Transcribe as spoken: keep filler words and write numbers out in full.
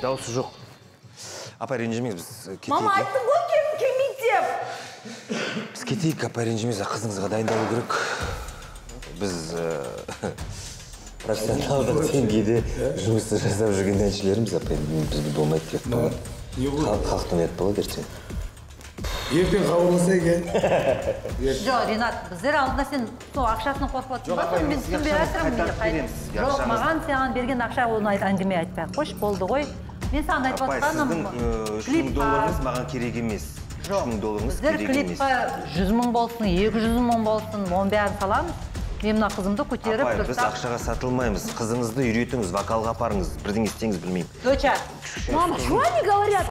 дауысы жоқ. Апа, ренжімеңіз, біз кетейік. Мама, айттым ғой кем келмейді деп. Біз кетейік, апа, ренжімеңіз, қызыңызға дайындалу керек. Біз профессионалдық деңгейде жұмысты жасап жүрген әншілеріміз, апа, бізге болмайды деп қалады. Халықтың ет болады ертең. Ертең хабарласа екен. Жоқ, Ринат, біздер алдында сен ақшасын қорқып отырсың ба? Мен түсінбей жатырмын. Жоқ, маған саған берген ақша оны әңгіме айтпай. Қош, болды ғой. Мен саған айтып отырғаным. үш мың долларыңыз маған керек емес. үш мың долларыңыз керек емес. Біздер клипқа жүз мың болсын, екі жүз мың болсын, оның бәрін саламыз. Мен мына қызымды көтеріп тұрсам. Апай, біз ақшаға сатылмаймыз. Қызыңызды үйретіңіз, вокалға апарыңыз. Бірден істеңіз білмеймін. Доча, мама, что они говорят?